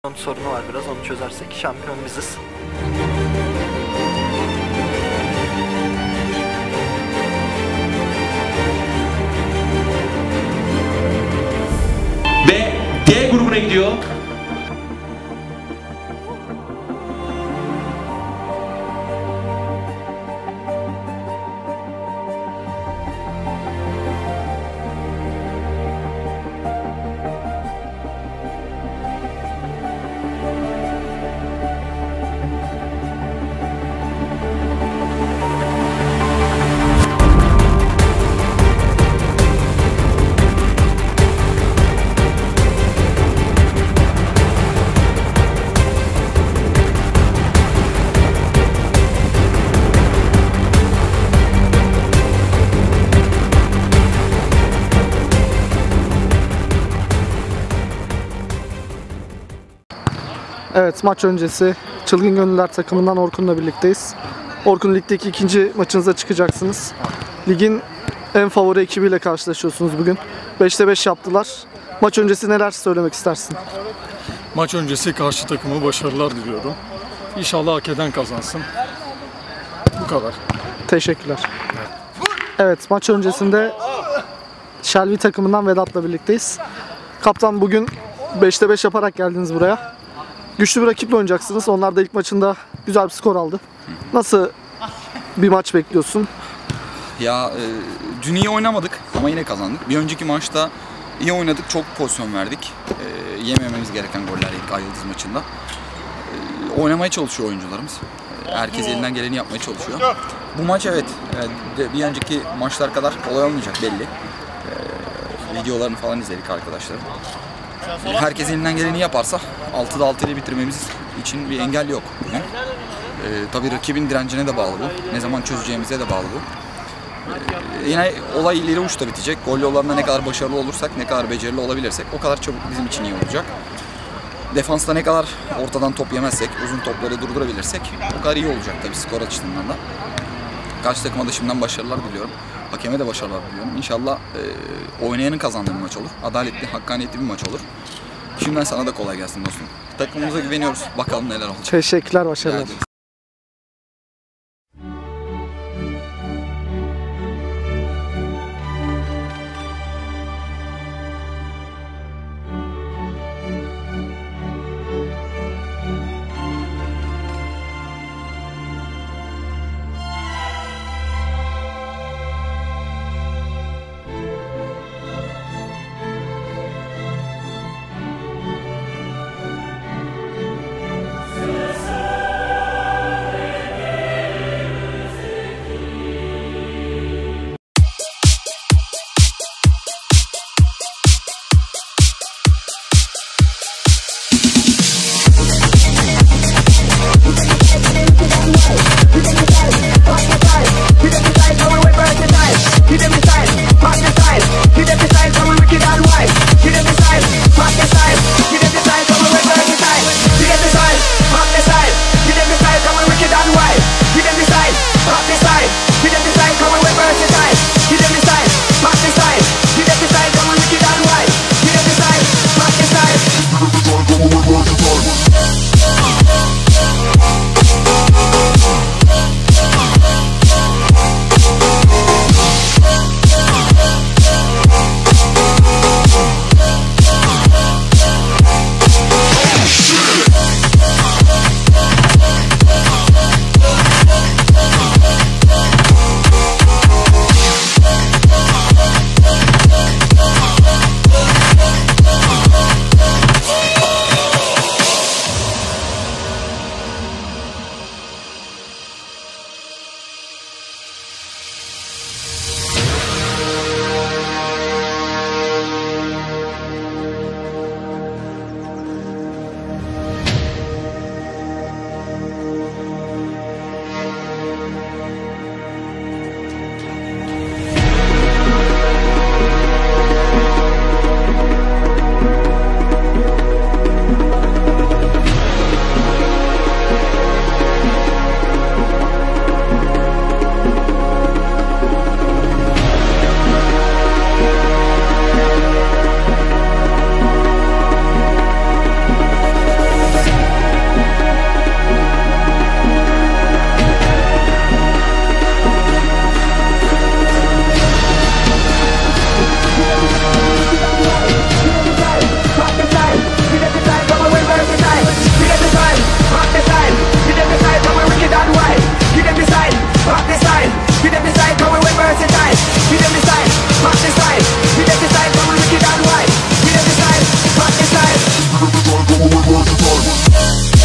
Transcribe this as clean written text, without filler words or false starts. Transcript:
sorunu var biraz. Onu çözersek şampiyon biziz. Ve D grubuna gidiyor. Evet, maç öncesi Çılgın Gönüller takımından Orkun'la birlikteyiz. Orkun, ligdeki ikinci maçınıza çıkacaksınız. Ligin en favori ekibiyle karşılaşıyorsunuz bugün. 5'te 5 yaptılar. Maç öncesi neler söylemek istersin? Maç öncesi karşı takıma başarılar diliyorum. İnşallah hak eden kazansın. Bu kadar. Teşekkürler. Evet, maç öncesinde Shelby takımından Vedat'la birlikteyiz. Kaptan, bugün 5'te 5 yaparak geldiniz buraya. Güçlü bir rakiple oynayacaksınız. Onlar da ilk maçında güzel bir skor aldı. Nasıl bir maç bekliyorsun? Dün iyi oynamadık ama yine kazandık. Bir önceki maçta iyi oynadık, çok pozisyon verdik. Yemememiz gereken goller yedik Ay-Yıldız maçında. Oynamaya çalışıyor oyuncularımız. Herkes elinden geleni yapmaya çalışıyor. Bu maç bir önceki maçlar kadar kolay olmayacak belli. Videolarını falan izledik arkadaşlar. Herkes elinden geleni yaparsa 6'da 6 ile bitirmemiz için bir engel yok. Tabii rakibin direncine de bağlı bu. Ne zaman çözeceğimize de bağlı bu. Yine olay ileri uçta bitecek. Gol yollarında ne kadar başarılı olursak, ne kadar becerili olabilirsek o kadar çabuk bizim için iyi olacak. Defansta ne kadar ortadan top yemezsek, uzun topları durdurabilirsek o kadar iyi olacak tabii skor açısından da. Karşı takıma da şimdiden başarılar diliyorum. Hakeme de başarılar diliyorum. İnşallah oynayanın kazandığı bir maç olur. Adaletli, hakkaniyetli bir maç olur. Şimdiden sana da kolay gelsin dostum. Takımımıza güveniyoruz. Bakalım neler olacak. Teşekkürler, başarılar. worth the time.